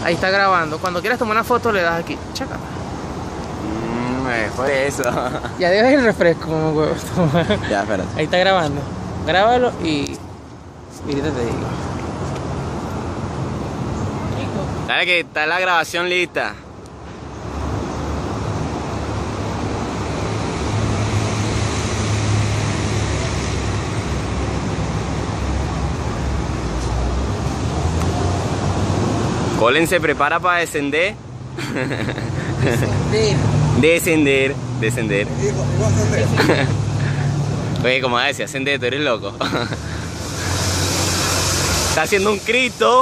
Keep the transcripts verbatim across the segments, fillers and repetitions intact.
Ahí está grabando. Cuando quieras tomar una foto le das aquí. Chaca. Mmm, es por eso. Ya dejas el refresco, como huevo. Ya, espérate. Ahí está grabando. Grábalo y... y ahorita te digo. Dale que está la grabación lista. Colin se prepara para descender. Descender. Descender, descender. Oye, como decía, ascender, tú eres loco. Está haciendo un Cristo.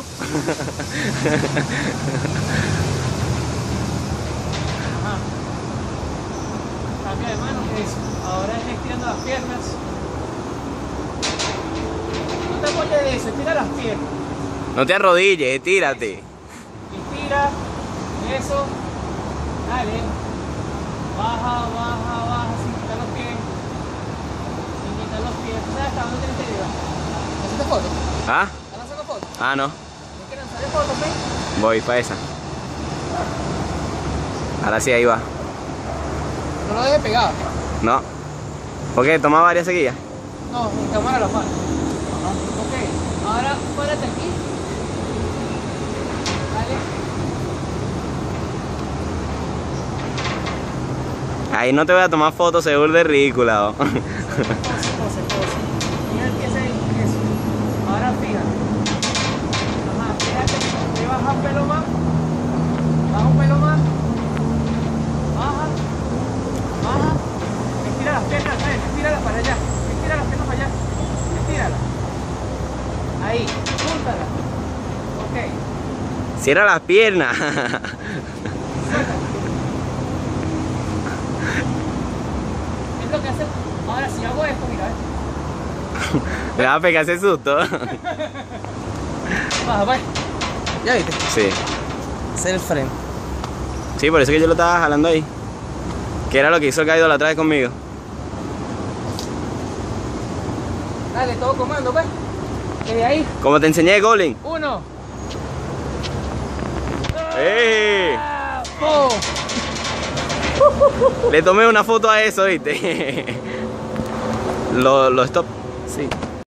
Ajá. Cambia de mano, eso. Ahora es estirando las piernas. No te apoyes de eso, estira las piernas. No te arrodilles, tírate. Inspira, eso, dale, baja, baja, baja, sin quitar los pies, sin quitar los pies. ¿Sabes hasta dónde tienes que llegar? ¿Haciendo fotos? ¿Ah? ¿Están haciendo fotos? Ah, no. ¿No quieren hacer fotos, pues? Voy para esa. Ahora sí, ahí va. No lo dejes pegado. No. ¿Por qué? ¿Toma varias seguidas? No, en cámara la mano. Ok, ahora párate aquí. Ahí no te voy a tomar fotos, seguro de ridícula. Pose, pose, pose. Mira el pie ese, eso. Ahora fíjate. Ajá, fíjate. Te baja un pelo más. Baja un pelo más. Baja. Baja. Estira las piernas, ¿sabes? Estíralas para allá. Estira las piernas para allá. Estíralas. Ahí. Júntalas. Ok. Cierra las piernas. Es lo que hace. Ahora si hago esto, mira, ¿ves? Me va a pegar ese susto. Baja, pues. ¿Ya viste? Sí. Ese es el freno. Sí, por eso que yo lo estaba jalando ahí. Que era lo que hizo el Kaido la otra vez conmigo. Dale, todo comando, pues. Que de ahí. Como te enseñé, Colin. Uno. ¡Ey! ¡Oh! Le tomé una foto a eso, ¿viste? Lo, lo stop. Sí.